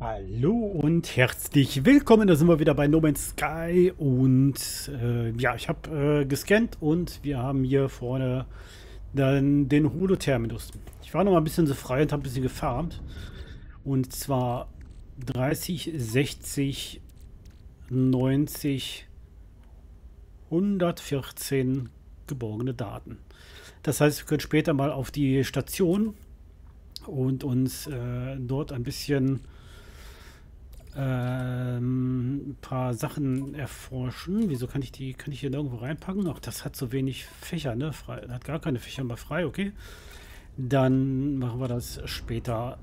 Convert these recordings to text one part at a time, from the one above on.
Hallo und herzlich willkommen. Da sind wir wieder bei No Man's Sky und ja, ich habe gescannt und wir haben hier vorne dann den Holo-Terminus. Ich war noch mal ein bisschen so frei und habe ein bisschen gefarmt und zwar 30, 60, 90, 114 geborgene Daten. Das heißt, wir können später mal auf die Station und uns dort ein bisschen ein paar Sachen erforschen. Wieso kann ich hier nirgendwo reinpacken? Ach, das hat so wenig Fächer, ne? Frei, hat gar keine Fächer mal frei, okay. Dann machen wir das später.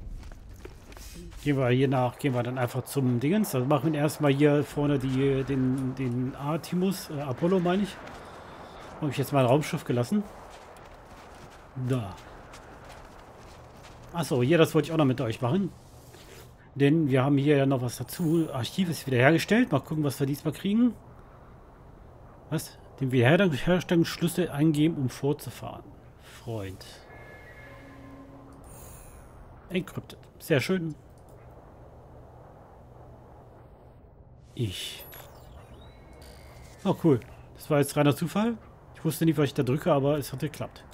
Gehen wir dann einfach zum Dingens. Also machen wir erstmal hier vorne den Artemis, Apollo meine ich. Habe ich jetzt mal ein Raumschiff gelassen. Da. Achso, hier, das wollte ich auch noch mit euch machen. Denn wir haben hier ja noch was dazu. Archiv ist wiederhergestellt. Mal gucken, was wir diesmal kriegen. Was? Den Wiederherstellungsschlüssel eingeben, um fortzufahren. Freund. Encrypted. Sehr schön. Oh, cool. Das war jetzt reiner Zufall. Ich wusste nicht, was ich da drücke, aber es hat geklappt.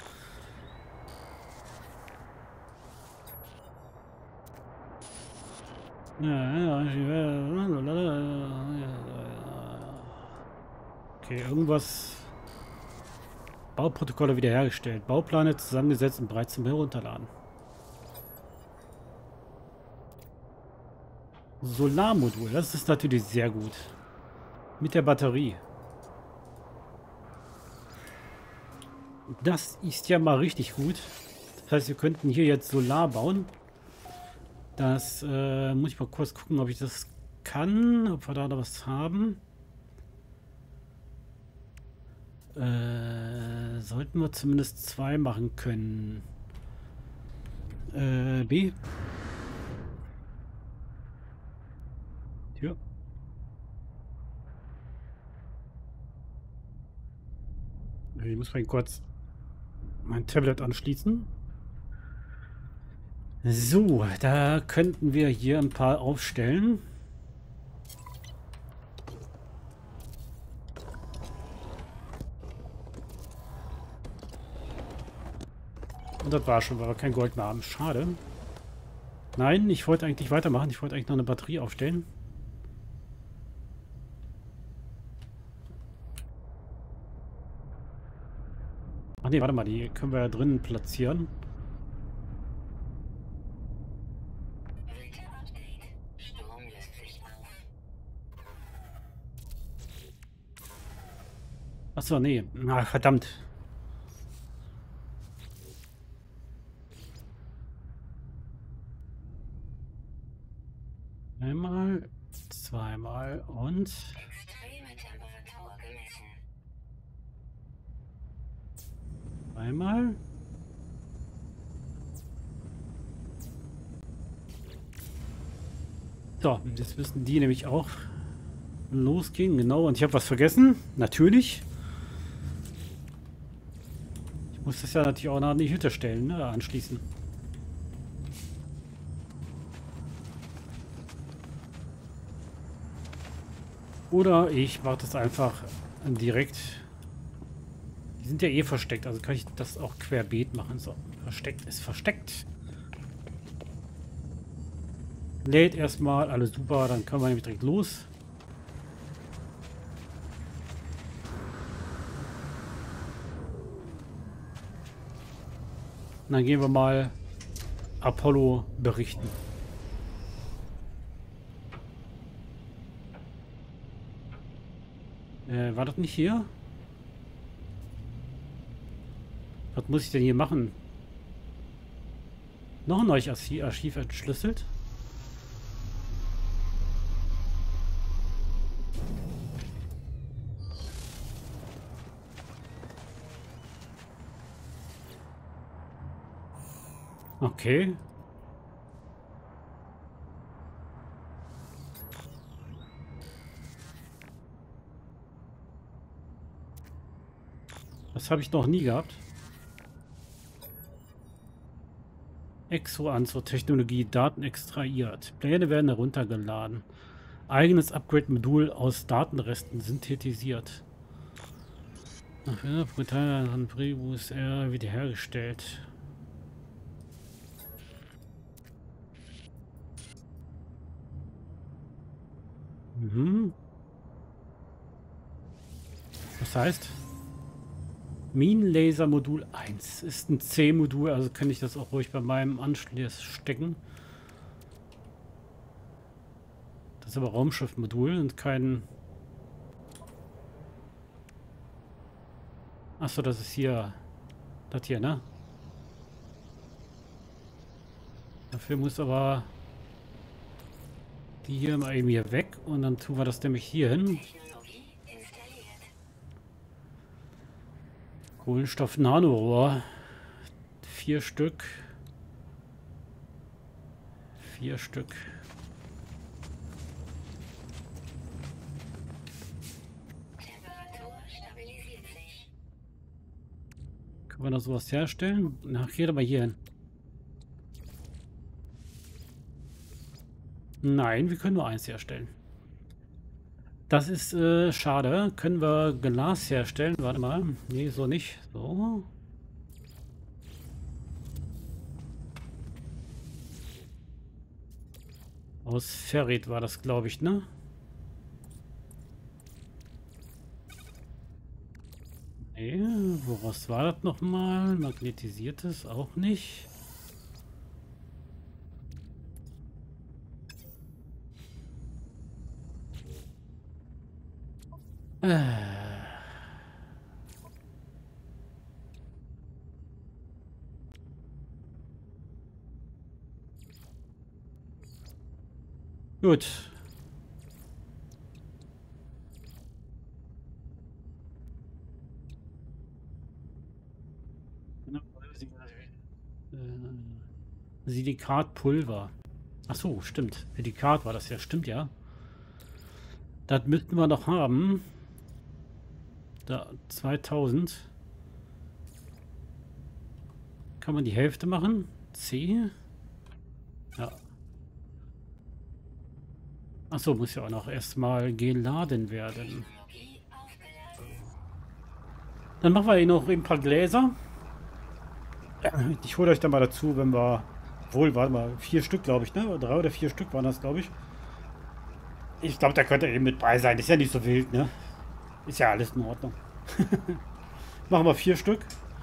Okay, irgendwas. Bauprotokolle wiederhergestellt. Baupläne zusammengesetzt und bereits zum Herunterladen. Solarmodul, das ist natürlich sehr gut. Mit der Batterie. Das ist ja mal richtig gut. Das heißt, wir könnten hier jetzt Solar bauen. Das muss ich mal kurz gucken, ob ich das kann. Ob wir da noch was haben. Sollten wir zumindest 2 machen können. B. Tür. Ich muss mal kurz mein Tablet anschließen. So, da könnten wir hier ein paar aufstellen. Und das war schon, weil wir kein Gold mehr haben. Schade. Nein, ich wollte eigentlich weitermachen. Ich wollte eigentlich noch eine Batterie aufstellen. Ach nee, warte mal, die können wir ja drinnen platzieren. Achso, nee. Ach, verdammt. Einmal, zweimal und einmal. So, jetzt müssen die nämlich auch losgehen. Genau, und ich habe was vergessen. Natürlich. Ich muss das ja natürlich auch noch an die Hütte stellen, ne? Anschließen. Oder ich mache das einfach direkt. Die sind ja eh versteckt, also kann ich das auch querbeet machen. So, versteckt ist versteckt. Lädt erstmal, alles super, dann können wir nämlich direkt los. Und dann gehen wir mal Apollo berichten. War das nicht hier? Was muss ich denn hier machen? Noch ein neues Archiv entschlüsselt? Okay. Das habe ich noch nie gehabt. Exo an zur Technologie, Daten extrahiert. Pläne werden heruntergeladen. Eigenes Upgrade-Modul aus Datenresten synthetisiert. Brutal an Prebus wiederhergestellt. Mhm. Das heißt, Minenlaser-Modul 1 ist ein C-Modul, also kann ich das auch ruhig bei meinem Anschluss stecken. Das ist aber Raumschiff-Modul und kein... Achso, das ist hier... Das hier, ne? Dafür muss aber... Die hier mal eben hier weg und dann tun wir das nämlich hier hin. Kohlenstoff-Nanorohr. 4 Stück. 4 Stück. Temperatur stabilisiert sich. Können wir noch sowas herstellen? Ach, geht aber hier hin. Nein, wir können nur eins herstellen. Das ist schade. Können wir Glas herstellen? Warte mal. Nee, so nicht. So. Aus Ferrit war das, glaube ich, ne? Nee, woraus war das nochmal? Magnetisiertes auch nicht. Gut. Silikatpulver. Ach so, stimmt. Silikat war das ja. Stimmt ja. Das müssten wir noch haben. Da 2000. Kann man die Hälfte machen? C? Ja. Achso, muss ja auch noch erstmal geladen werden. Dann machen wir hier noch ein paar Gläser. Ich hole euch dann mal dazu, wenn wir... Wohl, warte mal, 4 Stück, glaube ich, ne? 3 oder 4 Stück waren das, glaube ich. Ich glaube, da könnte eben mit bei sein. Ist ja nicht so wild, ne? Ist ja alles in Ordnung. Machen wir 4 Stück.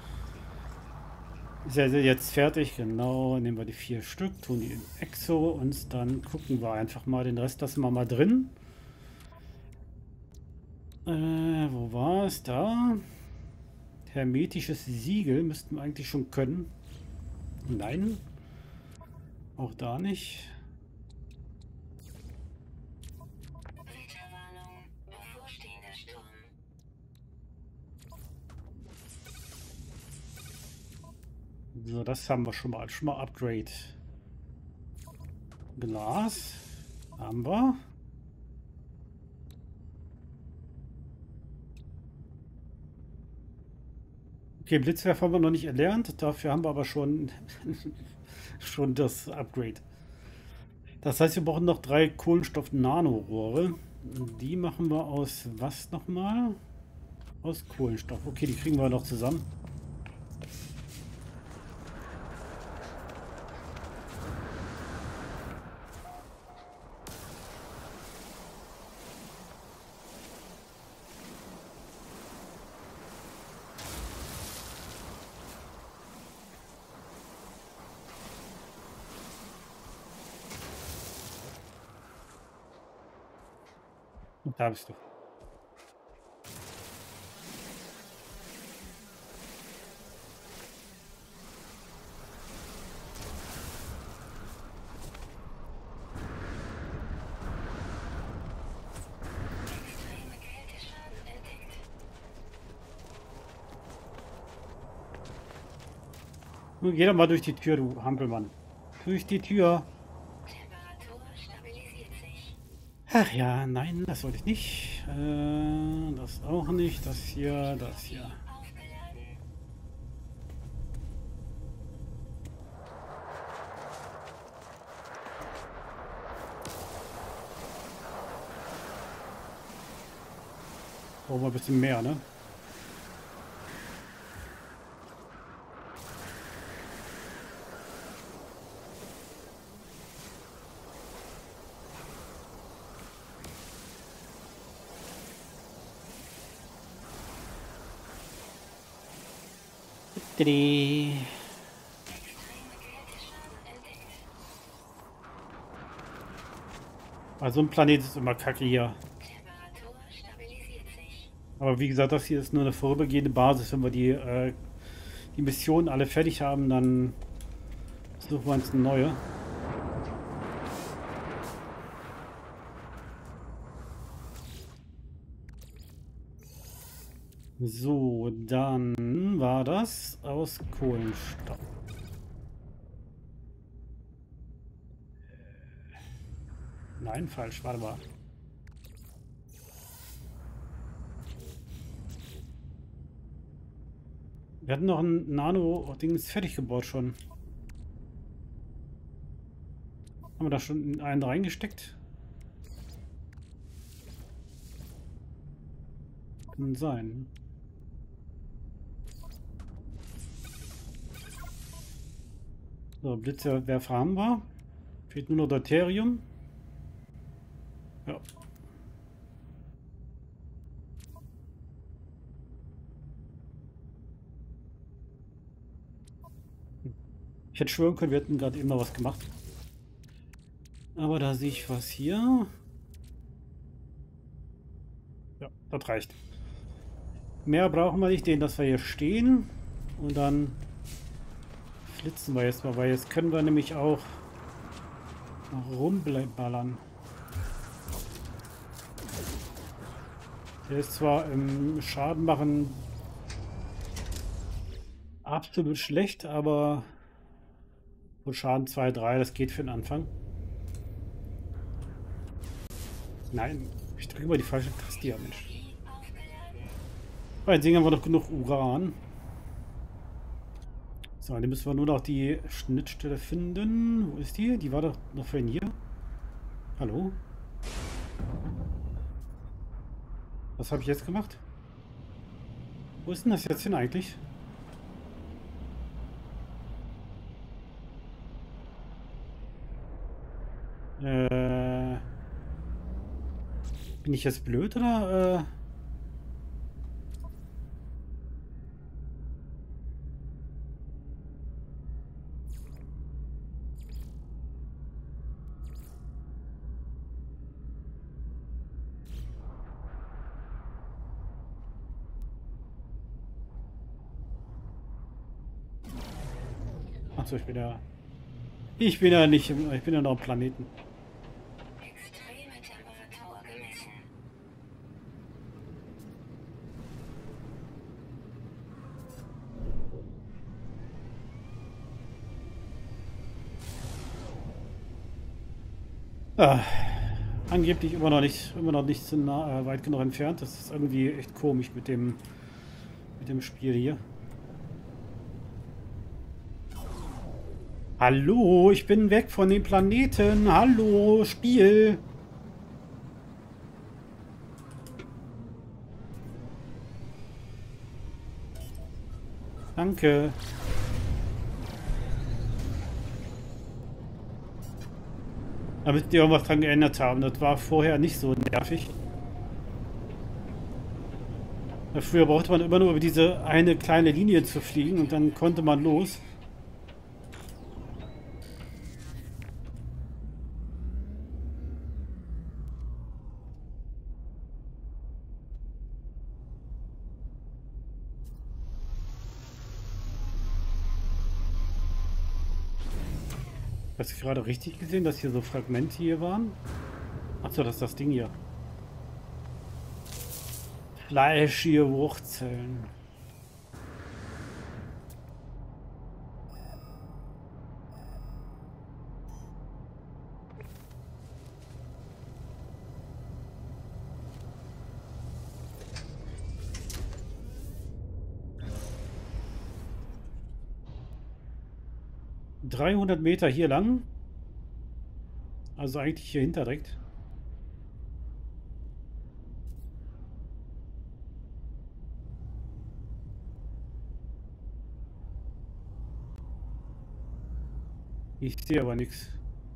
Ist ja jetzt fertig, genau. Nehmen wir die 4 Stück, tun die in Exo und dann gucken wir einfach mal. Den Rest lassen wir mal drin. Wo war es? Da. Hermetisches Siegel müssten wir eigentlich schon können. Nein. Auch da nicht. Wetterwarnung, bevorstehender Sturm. So, das haben wir schon mal. Schon mal Upgrade. Glas. Haben wir. Okay, Blitzwerfer haben wir noch nicht erlernt. Dafür haben wir aber schon, schon das Upgrade. Das heißt, wir brauchen noch 3 Kohlenstoff-Nanorohre. Die machen wir aus was nochmal? Aus Kohlenstoff. Okay, die kriegen wir noch zusammen. Da bist du. Extreme Kälteschaden entdeckt. Nun geh doch mal durch die Tür, du Hampelmann. Durch die Tür. Temperatur stabilisiert sich. Ach ja, nein, das wollte ich nicht. Das auch nicht. Das hier, das hier. Aufgeladen. Brauchen wir ein bisschen mehr, ne? Tadä. Extreme Kälteschaden entdeckt. Also ein Planet ist immer kacke hier. Temperatur stabilisiert sich. Aber wie gesagt, das hier ist nur eine vorübergehende Basis. Wenn wir die Missionen alle fertig haben, dann suchen wir uns eine neue. So, dann war das aus Kohlenstoff. Nein, falsch, warte mal. Wir hatten noch ein Nano-Dings fertig gebaut schon. Haben wir da schon einen reingesteckt? Kann sein. So, Blitzwerfer haben wir. Fehlt nur noch Deuterium. Ja. Ich hätte schwören können, wir hätten gerade eben noch was gemacht. Aber da sehe ich was hier. Ja, das reicht. Mehr brauchen wir nicht, den, dass wir hier stehen. Und dann flitzen wir jetzt mal, weil jetzt können wir nämlich auch rumballern. Der ist zwar im Schaden machen absolut schlecht, aber so Schaden 2, 3, das geht für den Anfang. Nein, ich drücke mal die falsche Taste hier, Mensch. Energie aufgeladen. Bei den Dingen haben wir noch genug Uran. So, dann müssen wir nur noch die Schnittstelle finden. Wo ist die? Die war doch noch vorhin hier. Hallo? Was habe ich jetzt gemacht? Wo ist denn das jetzt hin eigentlich? Bin ich jetzt blöd oder? Achso, ich bin ja nicht, ich bin ja noch am Planeten. Extreme Temperatur gemessen. Ah, angeblich immer noch nicht so weit genug entfernt. Das ist irgendwie echt komisch mit dem Spiel hier. Hallo, ich bin weg von dem Planeten. Hallo, Spiel. Danke. Da müsst ihr irgendwas dran geändert haben. Das war vorher nicht so nervig. Früher brauchte man immer nur über diese eine kleine Linie zu fliegen und dann konnte man los. Hast du gerade richtig gesehen, dass hier so Fragmente hier waren? Achso, das ist das Ding hier. Fleischige Wurzeln. ...300 Meter hier lang. Also eigentlich hier hinter direkt. Ich sehe aber nichts.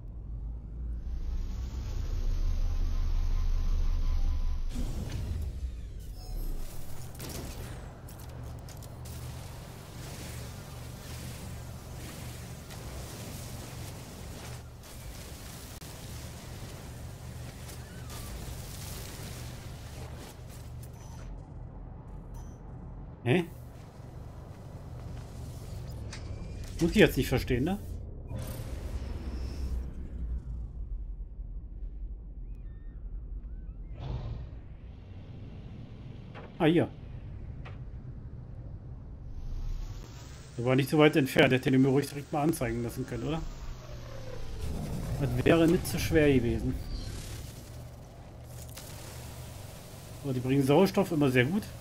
Hä? Muss ich jetzt nicht verstehen, ne? Ah, hier. Der war nicht so weit entfernt. Hätte den mir ruhig direkt mal anzeigen lassen können, oder? Das wäre nicht so schwer gewesen. Aber die bringen Sauerstoff immer sehr gut.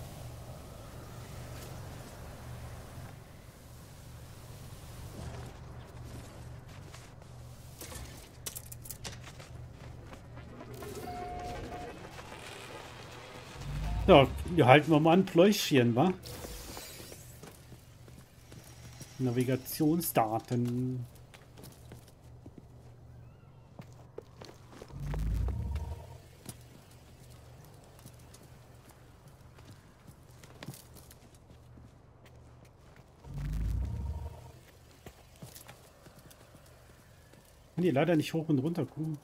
Ja, wir halten wir mal ein Pläuschchen, wa? Navigationsdaten. Kann die leider nicht hoch und runter gucken.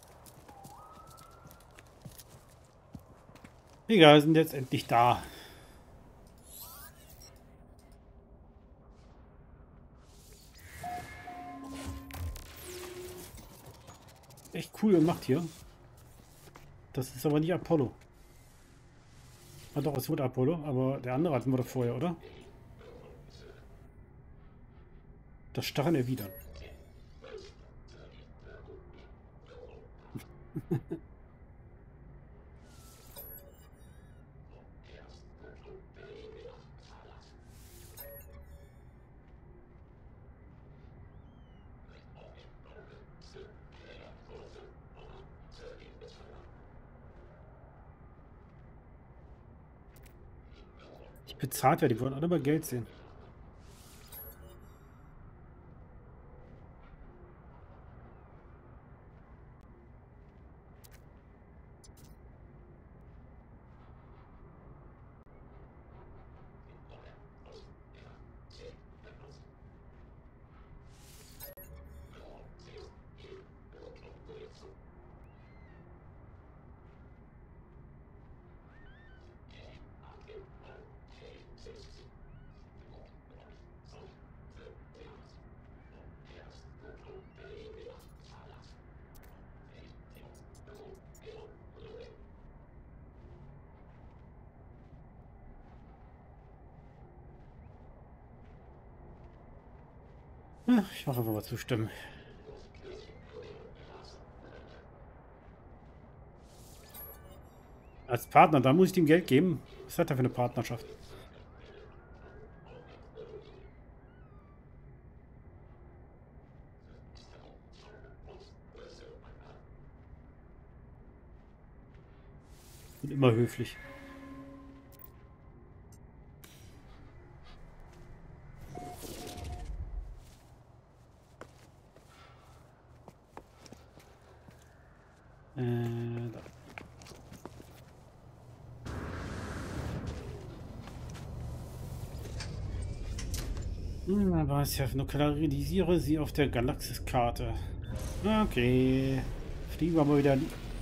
Egal, wir sind jetzt endlich da. Echt cool gemacht hier. Das ist aber nicht Apollo. Ah doch, es wird Apollo, aber der andere hatten wir doch vorher, oder? Das Starren erwidern. Die bezahlt werden, die wollen alle mal Geld sehen. Ich mache einfach mal zustimmen. Als Partner, da muss ich dem Geld geben. Was hat er für eine Partnerschaft? Und immer höflich. Da. Aber es ja nuklearisiere sie auf der Galaxiskarte. Okay. Fliegen wir mal wieder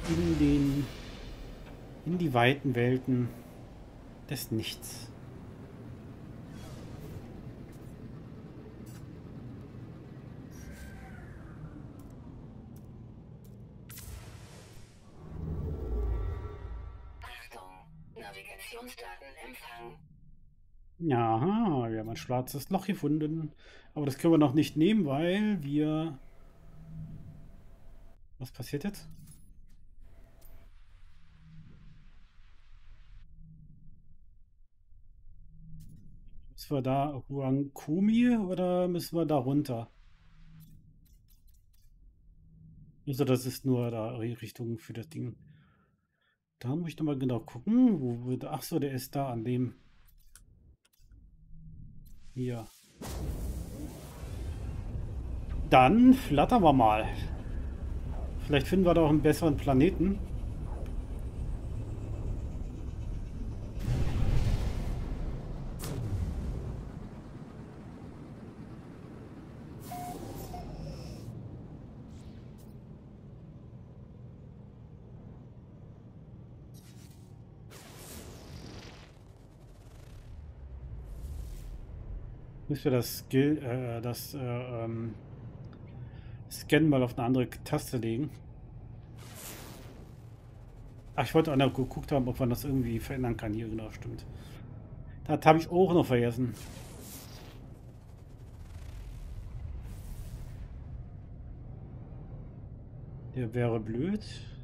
in die weiten Welten des Nichts. Achtung, Navigationsdaten empfangen. Ja, wir haben ein schwarzes Loch gefunden. Aber das können wir noch nicht nehmen, weil wir... Was passiert jetzt? Müssen wir da Huankumi oder müssen wir da runter? Also das ist nur da die Richtung für das Ding. Da muss ich nochmal genau gucken. Ach so, der ist da an dem... Hier. Dann flattern wir mal. Vielleicht finden wir da auch einen besseren Planeten. Müssen wir das Scannen mal auf eine andere Taste legen. Ach, ich wollte auch noch geguckt haben, ob man das irgendwie verändern kann. Hier, genau, stimmt. Das habe ich auch noch vergessen. Der wäre blöd.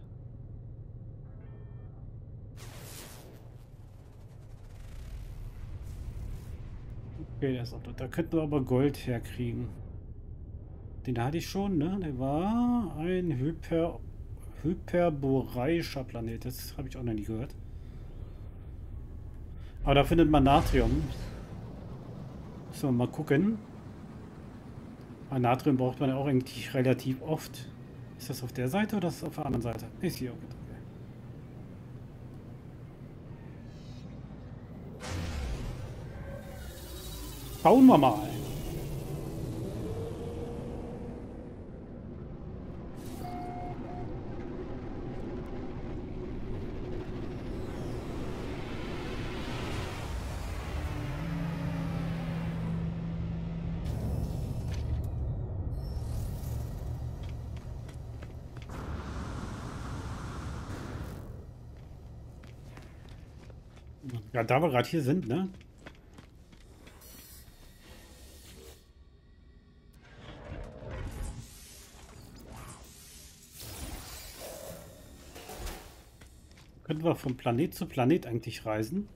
Okay, der ist auch dort. Da könnten wir aber Gold herkriegen. Den hatte ich schon, ne? Der war ein hyperboreischer Planet. Das habe ich auch noch nie gehört. Aber da findet man Natrium. Müssen wir mal gucken. Aber Natrium braucht man ja auch eigentlich relativ oft. Ist das auf der Seite oder ist das auf der anderen Seite? Ist hier, okay. Schauen wir mal. Ja, da wir gerade hier sind, ne? Könnten wir von Planet zu Planet eigentlich reisen?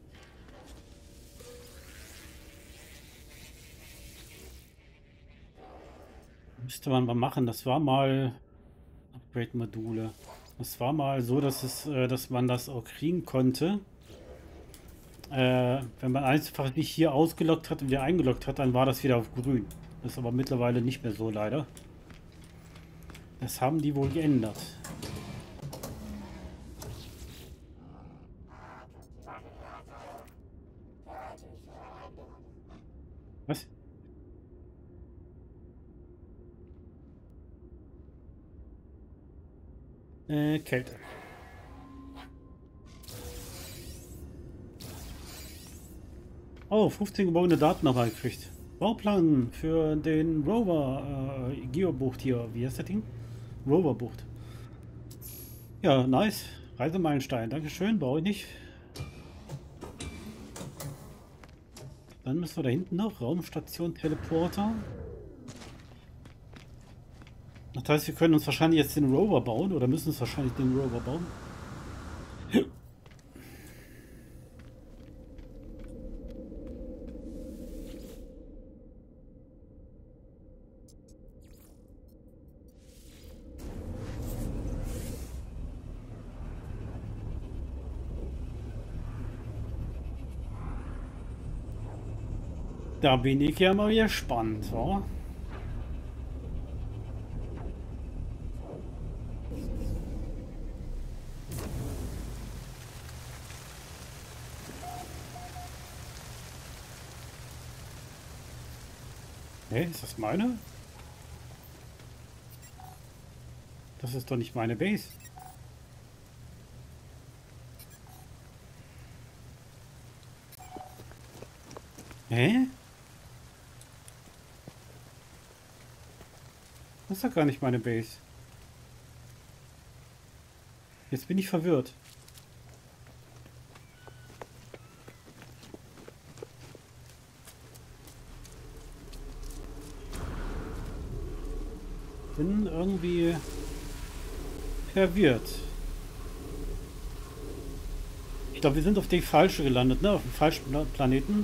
Müsste man mal machen. Das war mal Upgrade-Module. Das war mal so, dass man das auch kriegen konnte. Wenn man einfach nicht hier ausgeloggt hat und wieder eingeloggt hat, dann war das wieder auf grün. Das ist aber mittlerweile nicht mehr so, leider. Das haben die wohl geändert. Was? Kälte. Oh, 15 geborene Daten noch gekriegt. Bauplan für den Rover Geobucht hier. Wie heißt das Ding? Roverbucht. Ja, nice. Reisemeilenstein. Dankeschön. Brauche ich nicht. Dann müssen wir da hinten noch. Raumstation, Teleporter. Das heißt, wir können uns wahrscheinlich jetzt den Rover bauen. Oder müssen uns wahrscheinlich den Rover bauen. Da bin ich ja mal gespannt, wa? Hä, ist das meine? Das ist doch nicht meine Base. Hä? Das ist doch gar nicht meine Base. Jetzt bin ich verwirrt. Bin irgendwie verwirrt. Ich glaube, wir sind auf die falsche gelandet, ne? Auf dem falschen Planeten.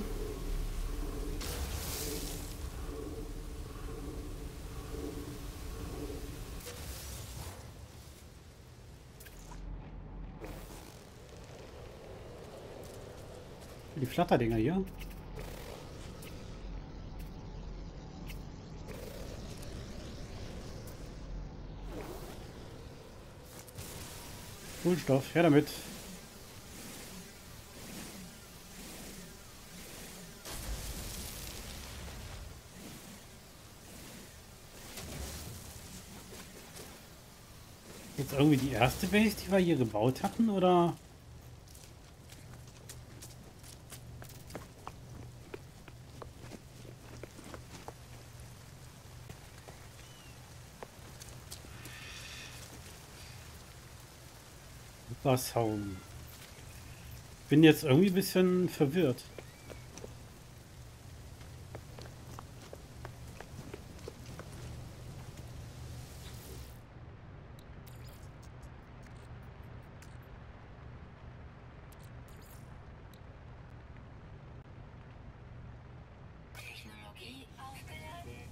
Die Flatterdinger hier. Kohlenstoff, her damit. Jetzt irgendwie die erste Base, die wir hier gebaut hatten, oder? Wasserhaum. Bin jetzt irgendwie ein bisschen verwirrt. Technologie aufgeladen.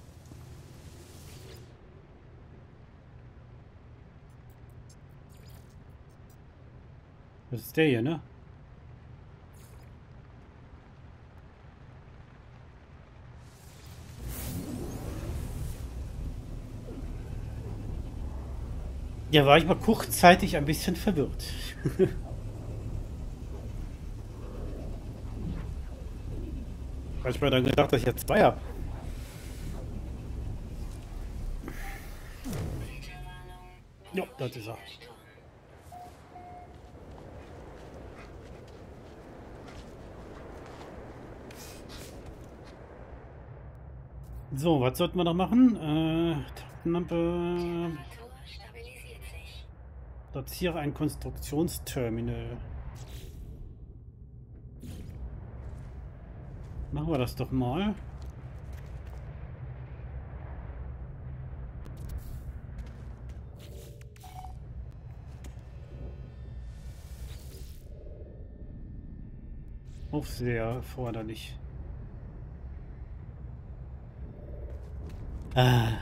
Das ist der hier, ne? Ja, war ich mal kurzzeitig ein bisschen verwirrt. Weil ich mir dann gedacht, dass ich jetzt zwei habe. Filterwarnung. Ja, das ist er. Sturm. So, was sollten wir noch machen? Taschenlampe. Temperatur stabilisiert sich. Platziere ein Konstruktionsterminal. Machen wir das doch mal. Aufseher erforderlich. Ah.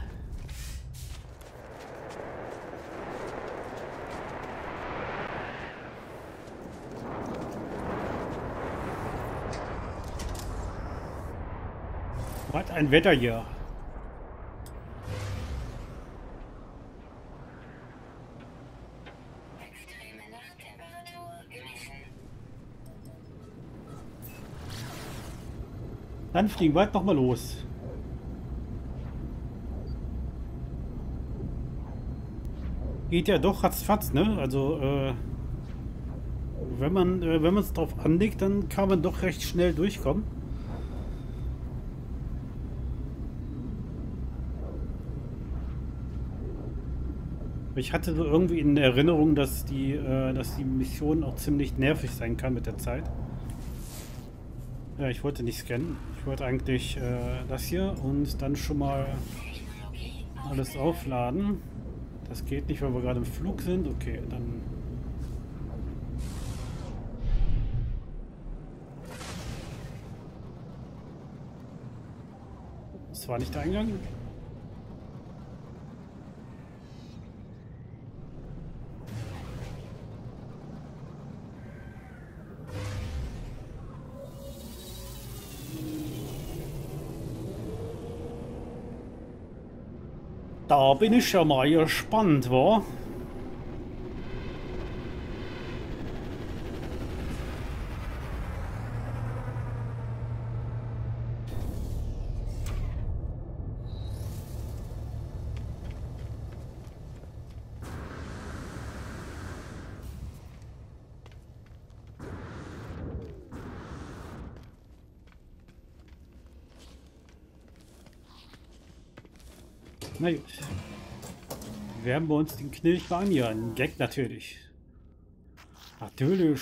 Was ein Wetter hier. Extreme Nachttemperatur gemessen. Dann fliegen wir halt noch mal los. Geht ja doch ratzfatz, ne? Also, wenn man es drauf anlegt, dann kann man doch recht schnell durchkommen. Ich hatte so irgendwie in Erinnerung, dass die Mission auch ziemlich nervig sein kann mit der Zeit. Ja, ich wollte nicht scannen. Ich wollte eigentlich das hier und dann schon mal Technologie alles aufladen. Das geht nicht, weil wir gerade im Flug sind. Okay, dann... Das war nicht der Eingang. Da bin ich ja mal gespannt, wa? Na gut. Werden wir uns den Knilch mal an hier. Ein Gag natürlich. Natürlich.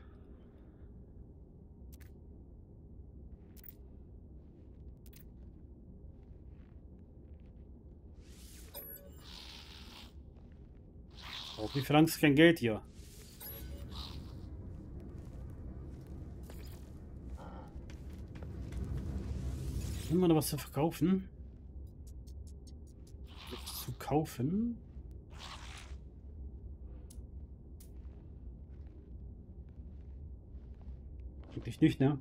Auch wie verlangst kein Geld hier. Haben wir noch was zu verkaufen? Zu kaufen? Eigentlich nicht, ne?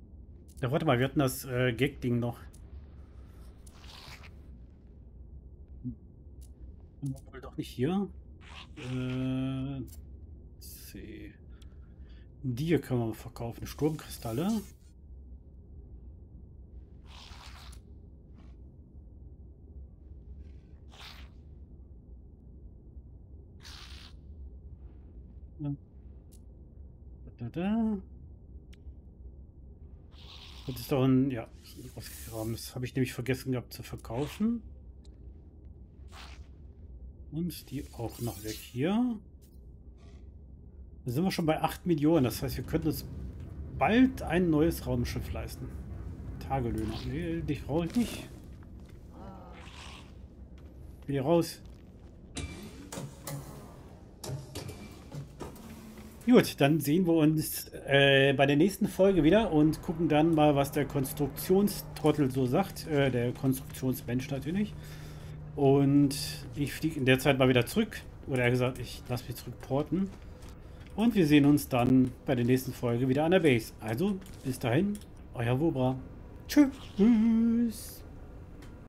Ja, warte mal, wir hatten das Gag-Ding noch. Wohl doch nicht hier. C. Die hier können wir verkaufen. Sturmkristalle. Da. Das ist doch ein, ja, ausgegraben. Das habe ich nämlich vergessen gehabt zu verkaufen. Und die auch noch weg hier. Da sind wir schon bei 8 Millionen. Das heißt, wir könnten uns bald ein neues Raumschiff leisten. Tagelöhner. Nee, dich brauche ich nicht. Geh hier raus. Gut, dann sehen wir uns bei der nächsten Folge wieder und gucken dann mal, was der Konstruktionstrottel so sagt. Der Konstruktionsmensch natürlich. Und ich fliege in der Zeit mal wieder zurück. Oder eher gesagt, ich lasse mich zurückporten. Und wir sehen uns dann bei der nächsten Folge wieder an der Base. Also, bis dahin, euer Wobra. Tschüss.